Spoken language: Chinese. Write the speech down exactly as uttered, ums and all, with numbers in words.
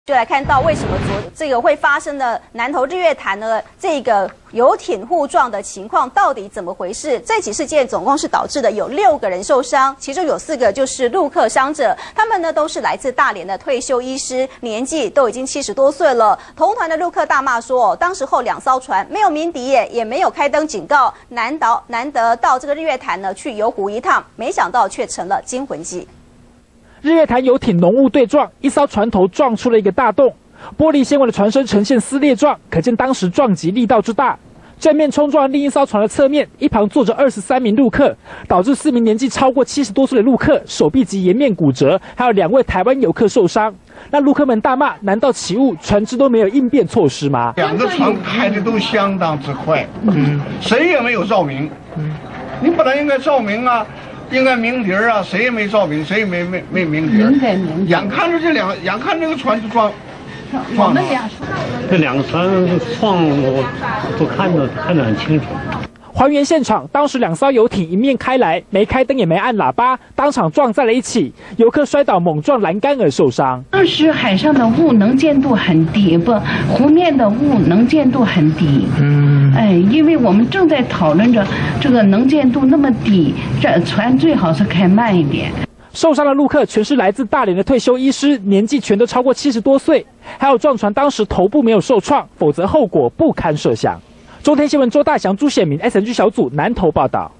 就来看到为什么昨这个会发生的南投日月潭呢？这个游艇互撞的情况到底怎么回事？这起事件总共是导致的有六个人受伤，其中有四个就是陆客伤者，他们呢都是来自大连的退休医师，年纪都已经七十多岁了。同团的陆客大骂说，当时候两艘船没有鸣笛耶，也没有开灯警告，难得难得到这个日月潭呢去游湖一趟，没想到却成了惊魂记。 日月潭游艇浓雾对撞，一艘船头撞出了一个大洞，玻璃纤维的船身呈现撕裂状，可见当时撞击力道之大。正面冲撞另一艘船的侧面，一旁坐着二十三名陆客，导致四名年纪超过七十多岁的陆客手臂及颜面骨折，还有两位台湾游客受伤。那陆客们大骂：难道起雾船只都没有应变措施吗？ 两个船开的都相当之快，嗯，谁也没有照明，嗯，你本来应该照明啊。 应该鸣笛啊，谁也没照明，谁也没没没鸣笛。眼看着这两，眼看这个船就撞， 我们俩这两个船撞，我都看得看得很清楚。 还原现场，当时两艘游艇迎面开来，没开灯也没按喇叭，当场撞在了一起，游客摔倒猛撞栏杆而受伤。 当时海上的雾能见度很低，不，湖面的雾能见度很低。嗯，哎，因为我们正在讨论着这个能见度那么低，这船最好是开慢一点。 受伤的陆客全是来自大连的退休医师，年纪全都超过七十多岁。还有撞船当时头部没有受创，否则后果不堪设想。中天新闻周大祥、朱显明 S N G 小组南投报道。